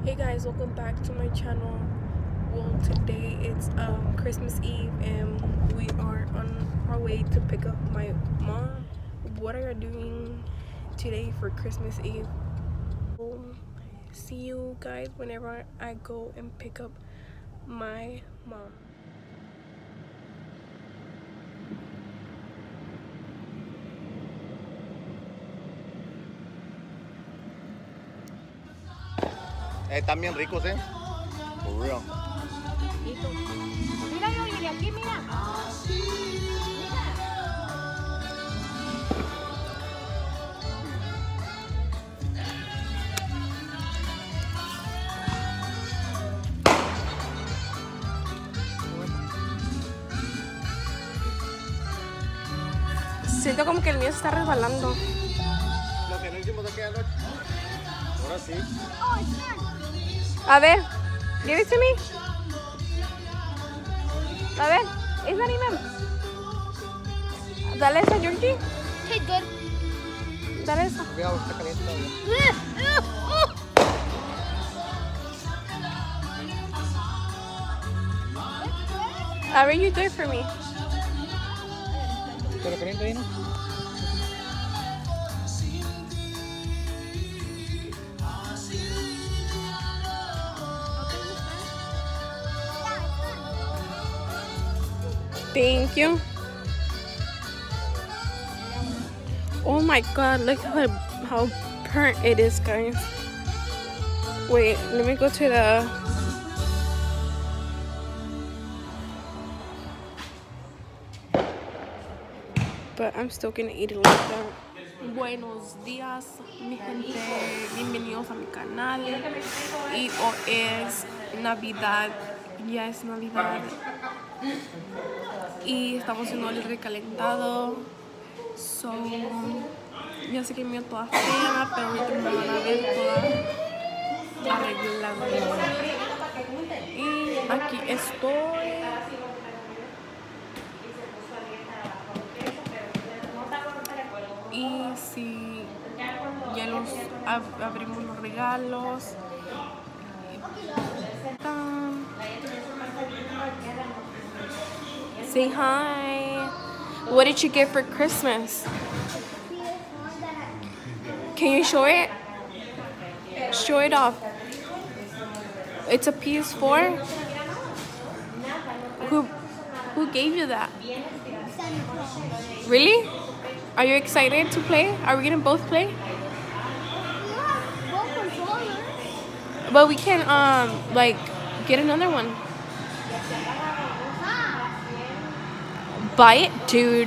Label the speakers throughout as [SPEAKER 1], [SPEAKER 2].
[SPEAKER 1] Hey guys, welcome back to my channel. Well, today it's Christmas Eve and we are on our way to pick up my mom. What are you doing today for Christmas Eve? We'll see you guys whenever I go and pick up my mom.
[SPEAKER 2] Están bien ricos, For real.
[SPEAKER 3] Mira, yo de aquí, mira.
[SPEAKER 1] Siento como que el mío se está resbalando.
[SPEAKER 2] Lo que no hicimos aquella noche. Ahora sí.
[SPEAKER 1] A ver, give it to me. A ver, it's not even. Dale esa, Georgie.
[SPEAKER 3] Hey, good.
[SPEAKER 1] Dale esa.
[SPEAKER 2] Cuidado, está caliente todavía.
[SPEAKER 1] A ver, you do it for me.
[SPEAKER 2] ¿Pero caliente ahí, no?
[SPEAKER 1] Thank you. Oh my god, look how burnt it is, guys. Wait, let me go to the... But I'm still gonna eat it like that. Buenos días, mi gente. Bienvenidos a mi canal. Y hoy es Navidad. Ya es Navidad. Y estamos haciendo el recalentado. So, ya sé que me veo toda fea, pero ahorita me van a ver toda arreglada. Y aquí estoy. Y si ya abrimos los regalos. Say hi. What did you get for Christmas? Can you show it? Show it off. It's a PS4? Who gave you that? Really? Are you excited to play? Are we gonna both play? But we can like get another one. Buy it, dude.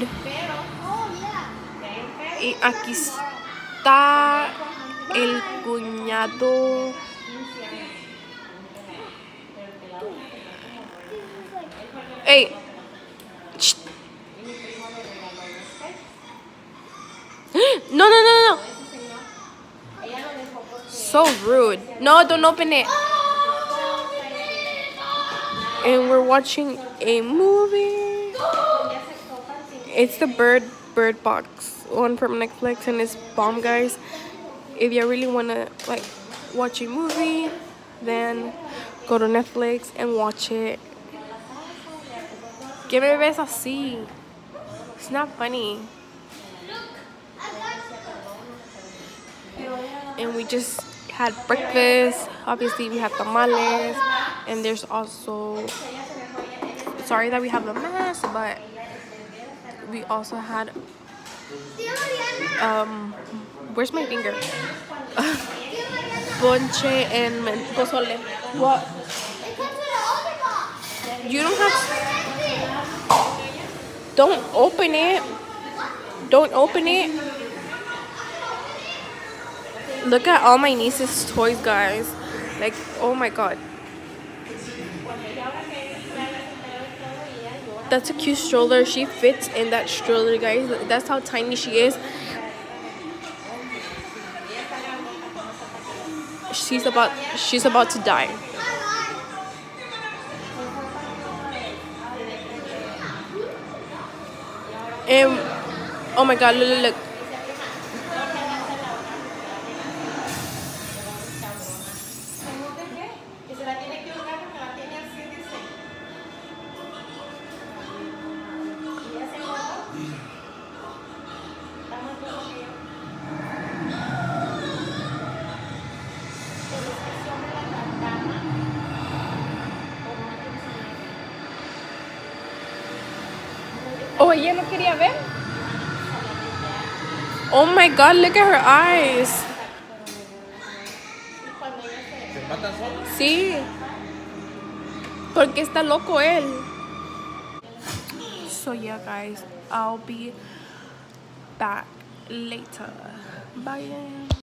[SPEAKER 1] Y aquí está el cuñado. Hey. No. So rude. No, don't open it. And we're watching a movie. It's the Bird Box one from Netflix, and it's bomb, guys. If you really wanna like watch a movie, then go to Netflix and watch it. Que me ves así? It's not funny. And we just had breakfast. Obviously, we had tamales, and there's also, sorry that we have a mess, but we also had where's my finger? Ponche and pozole. What? You don't have. Don't open it. Don't open it. Look at all my niece's toys, guys. Like, oh my god. That's a cute stroller. She fits in that stroller, guys. That's how tiny she is. She's about to die. And oh my god, look. Oh, ella no quería ver. Oh my God, look at her eyes.
[SPEAKER 2] ¿Se empatan solos?
[SPEAKER 1] Sí. Porque está loco él. So yeah, guys, I'll be back later. Bye.